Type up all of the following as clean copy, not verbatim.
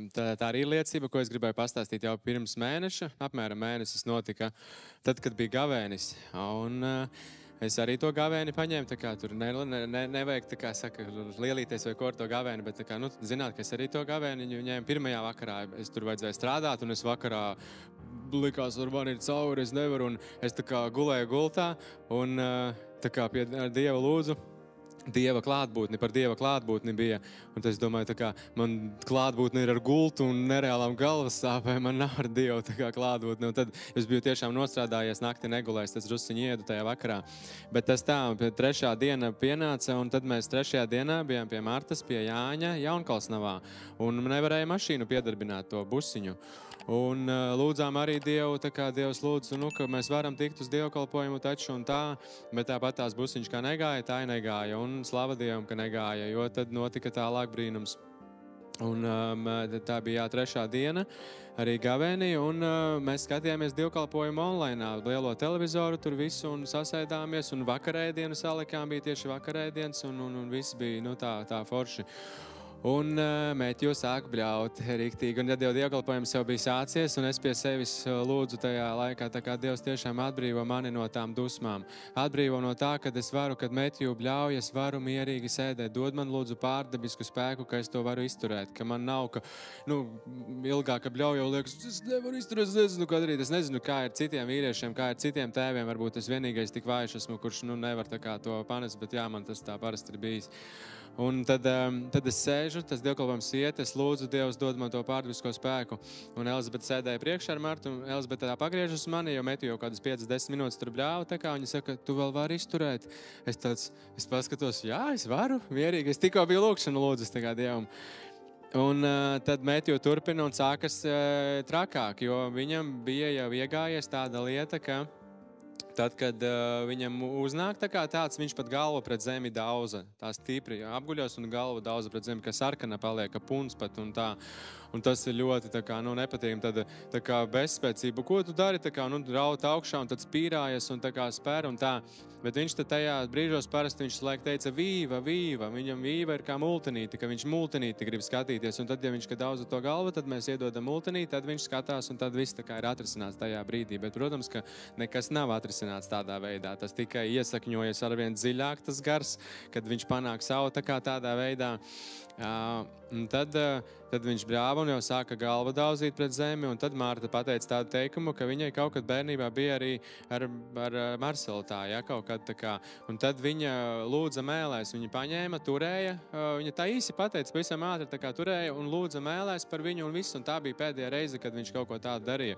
tā arī ir liecība, ko es gribēju pastāstīt jau pirms mēneša. Apmēram mēnesis notika tad, kad bija gavēnis. Un es arī to gavēni paņēmu, tā kā tur nevajag, tā kā saka, lielīties vai ko ar to gavēni, bet tā kā, nu, zināt, ka es arī to gavēni ņēmu pirmajā vakarā. Es tur vajadzēja strādāt, un es vakarā likās, ar mani ir cauri, es nevaru, un es tā kā gulēju gultā, un tā kā pie Dieva lūdzu. Dieva klātbūtni, par Dieva klātbūtni bija. Un es domāju, tā kā man klātbūtni ir ar gultu un nereālām galvas sāpēm, man nav ar Dievu tā kā klātbūtni. Un tad es biju tiešām nostrādājies, nakti negulējis, tas drusciņi iedu tajā vakarā. Bet tas tā, trešā diena pienāca, un tad mēs trešajā dienā bijām pie Martas, pie Jāņa Jaunkalsnavā. Un nevarēja mašīnu piedarbināt to busiņu. Un lūdzām arī Dievu, tā kā Dievs lūdzu, nu, ka mēs varam tikt uz dievkalpojumu taču un tā, bet tāpat tās busiņš kā negāja, tā negāja, un slava Dievam, ka negāja, jo tad notika tālāk brīnums. Un tā bija trešā diena arī gavēnī, un mēs skatījāmies dievkalpojumu online, lielo televizoru tur visu un sasēdāmies, un vakarēdienu salikām, bija tieši vakarēdienas, un viss bija, nu, tā forši. Un Mēķu sāka bļaut riktīgi, un tad jau dievkalpojums jau bija sācies, un es pie sevis lūdzu tajā laikā, tā kā Dievs tiešām atbrīvo mani no tām dusmām. Atbrīvo no tā, kad es varu, kad Mēķu bļauj, es varu mierīgi sēdēt. Dod man lūdzu pārdabisku spēku, ka es to varu izturēt, ka man nav, ka, nu, ilgāk bļauj jau liekas, es nevaru izturēt, es nezinu, ko darīt. Es nezinu, kā ir citiem vīriešiem, kā ir citiem tēviem, varbūt es vienīgais tik vājš esmu, kurš, nu, nevar tā kā to panest, bet jā, man tas tā parasti ir bijis. Un tad es sēžu, tas dievkalpojums iet, es lūdzu, Dievs dod man to pārdabisko spēku. Un Elizabete sēdēja priekšā ar Martu, un Elizabete tā pagriežas uz mani, jo Metu jau kādas 5-10 minūtes tur bļāva, tā kā viņa saka, tu vēl vari izturēt. Es paskatos, jā, es varu, mierīgi, es tikko biju lūkšanu lūdzas tā kā Dievam. Un tad Metu turpina un sākas trakāk, jo viņam bija jau iegājies tāda lieta, ka tad, kad viņam uznāk tāds, viņš pat galvu pret zemi dauza. Tā stipri apguļos un galvu dauza pret zemi, ka sarkana paliek, ka puns pat un tā. Un tas ir ļoti tā kā, nu, nepatīkami. Tad tā kā bezspēcība. Ko tu dari? Tā kā, nu, raut augšā un tad spīrājas un tā kā spēr un tā. Bet viņš tad tajā brīžos parasti viņš laik teica vīva, vīva. Viņam vīva ir kā multinīti, ka viņš multinīti grib skatīties. Un tad, ja viņš kad dauza to galvu, tad mēs iedodam multinīti, tad viņš skatās un tad viss tā kā ir atrisināts tajā brīdī. Bet, protams, ka nekas nav atrisināts tādā veidā. Tas tikai iesakņojas arvien dziļāk tas gars, kad viņš panāk savu tā kā tādā veidā. Un tad viņš bļāva un jau sāka galvu dauzīt pret zemi, un tad Mārta pateica tādu teikumu, ka viņai kaut kad bērnībā bija arī ar Marcelu tā, ja, kaut kad tā kā. Un tad viņa lūdza mēlēs, viņa paņēma, turēja, viņa tā īsi pateica, pavisam ātri tā kā turēja un lūdza mēlēs par viņu un visu, un tā bija pēdējā reize, kad viņš kaut ko tādu darīja.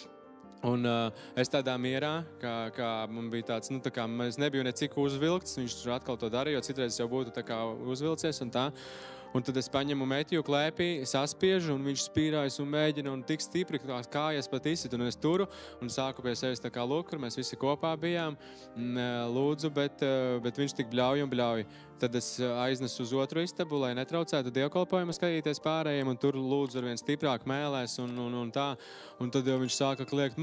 Un es tādā mierā, kā man bija tāds, nu, tā kā es nebiju necik uzvilkts, viņš tur atkal to darīja, jo citreiz jau būtu tā kā uzvilcies un tā. Un tad es paņemu Mēķu klēpī, saspiežu, un viņš spīrājas un mēģina, un tik stipri, ka tās kājas pat izsit, un es turu, un sāku pie sevis tā kā lūk, kur mēs visi kopā bijām, lūdzu, bet viņš tik bļauj un bļauj. Tad es aiznesu uz otru istabu, lai netraucētu dievkalpojumu skatīties pārējiem, un tur lūdzu arvien stiprāk mēlēs un tā. Un tad jau viņš sāka kliegt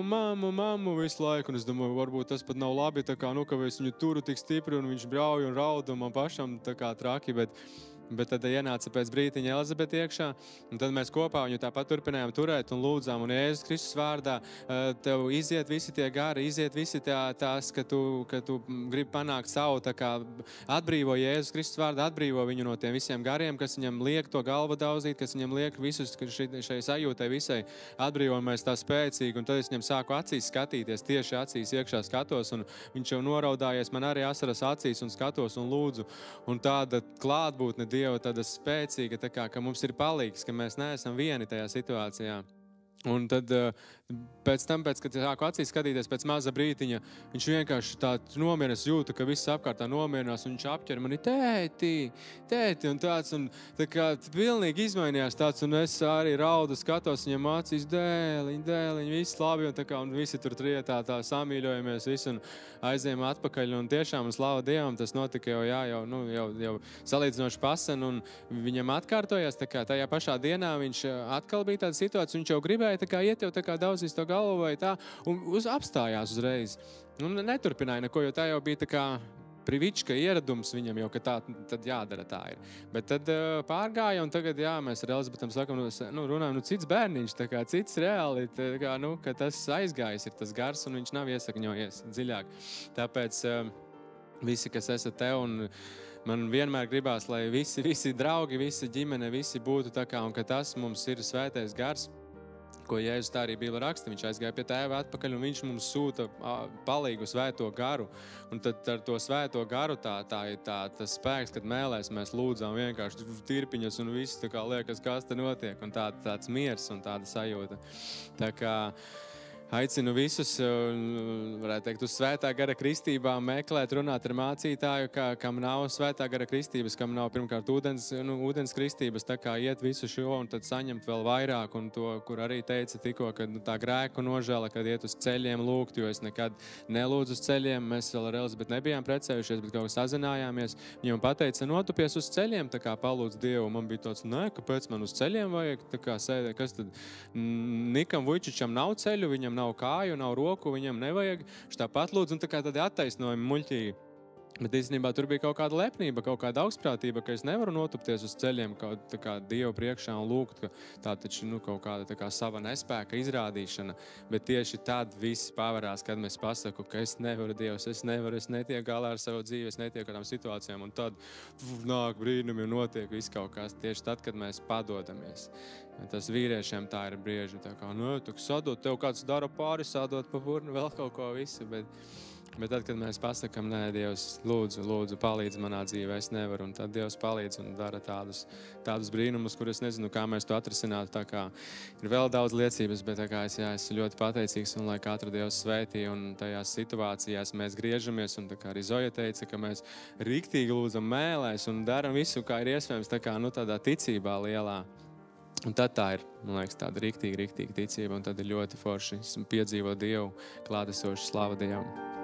mammu visu laiku, un es domāju, varbūt tas pat nav labi, tā kā, nu, ka es viņu turu tik stipri, un viņš bļauj un raud, un man pašam tā kā traki, bet tad ienāca pēc brītiņa Elizabete iekšā, un tad mēs kopā viņu tāpat turpinājām turēt un lūdzām, un Jēzus Kristus vārdā tev iziet visi tie gari, iziet visi tās, ka tu gribi panākt savu, tā kā atbrīvo Jēzus Kristus vārdā, atbrīvo viņu no tiem visiem gariem, kas viņam liek to galvu dauzīt, kas viņam liek visus šai sajūtai visai atbrīvojamies tā spēcīgi, un tad es viņam sāku acīs skatīties, tieši acīs iekšā skatos, un viņš jau noraudājies, man arī asaras acīs un skatos un lūdzu, un tāda klātbūtne Dieva tāda spēcīga, tā kā, ka mums ir palīgs, ka mēs neesam vieni tajā situācijā. Un tad pēc tam, kad sāku acīs skatīties pēc maza brītiņa, viņš vienkārši tā nomierinās, jūta, ka viss apkārtā nomierinās, un viņš apķer mani, tēti, un tāds, un tā kā pilnīgi izmainījās tāds, un es arī raudu, skatos viņam acīs, dēliņ, viss labi, un tā kā, un visi tur trietā tā samīļojamies, visi, un aizējām atpakaļ, un tiešām, un slāva Dievam, tas notika jau salīdzinoši pasen, un viņam atkārtojās, tā kā tajā pašā dienā viņš atkal bija tāda situācija, viņš jau gribēja tā kā iet jau tā kā daudzīs to galvu vai tā, un apstājās uzreiz. Un neturpināja neko, jo tā jau bija tā kā privička ieradums viņam jau, ka tā tad jādara tā ir. Bet tad pārgāja, un tagad, jā, mēs ar Elizabetam sakam, runājam, cits bērniņš, tā kā cits reāli, tā kā, ka tas aizgājis ir tas gars, un viņš nav iesakņojies dziļāk. Tāpēc visi, kas esat te, un man vienmēr gribās, lai visi draugi, visi ģimene, visi būtu tā kā, un ka tas mums ir svētais gars, ko Jēzus tā arī Bībele raksta. Viņš aizgāja pie tēva atpakaļ, un viņš mums sūta palīgu svēto garu. Un tad ar to svēto garu tas spēks, kad mēlēs mēs lūdzām vienkārši tirpiņas un viss tā kā liekas, kas te notiek. Un tāds miers un tāda sajūta. Tā kā aicinu visus, varētu teikt, uz svētā gara kristībām meklēt, runāt ar mācītāju, kam nav svētā gara kristības, kam nav pirmkārt ūdens kristības, tā kā iet visu šo un tad saņemt vēl vairāk, un to, kur arī teica tikko, ka tā grēku nožēla, kad iet uz ceļiem lūgt, jo es nekad nelūdzu uz ceļiem, mēs vēl ar Elizabetu nebijām precējušies, bet kaut kā sazinājāmies. Viņam pateica, notupies uz ceļiem, tā kā palūdz Dievu. Man bija tāds, kāpēc man uz ceļiem vajag, tā kā sēdē, kas tad Nikam Vujčičam nav ceļu, viņam nav kāju, nav roku, viņam nevajag. Viņš tāpat lūdz, un tā kā tādi attaisnojumi muļķīgi. Bet īstenībā tur bija kaut kāda lepnība, kaut kāda augstprātība, ka es nevaru notupties uz ceļiem tā kā Dievu priekšā un lūgt, ka tā taču kaut kāda tā kā sava nespēka izrādīšana. Bet tieši tad viss pavarās, kad mēs pasaku, ka es nevaru, Dievs, es netieku galā ar savu dzīvi, es netieku ar tām situācijām, un tad nāk brīnumi un notiek viss kaut kas. Tieši tad, kad mēs padodamies. Tas vīriešiem tā ir brieži, tā kā, sadot, tev kāds dara pāri, sadot pa burnu, vēl kaut ko visu, bet tad, kad mēs pasakam, nē, Dievs, lūdzu, palīdz manā dzīvē, es nevaru, un tad Dievs palīdz un dara tādus brīnumus, kur es nezinu, kā mēs to atrisinātu, tā kā ir vēl daudz liecības, bet tā kā es esmu ļoti pateicīgs, un lai katru Dievs svētī, un tajās situācijās mēs griežamies, un tā kā arī Zoja teica, ka mēs riktīgi lūdzam mēlēs un daram visu, kā ir iespējams, tā kā, tādā ticībā lielā. Un tad tā ir, man liekas, tāda riktīga ticība, un tad ir ļoti forši piedzīvot Dievu klātesošu, slavu Dievam.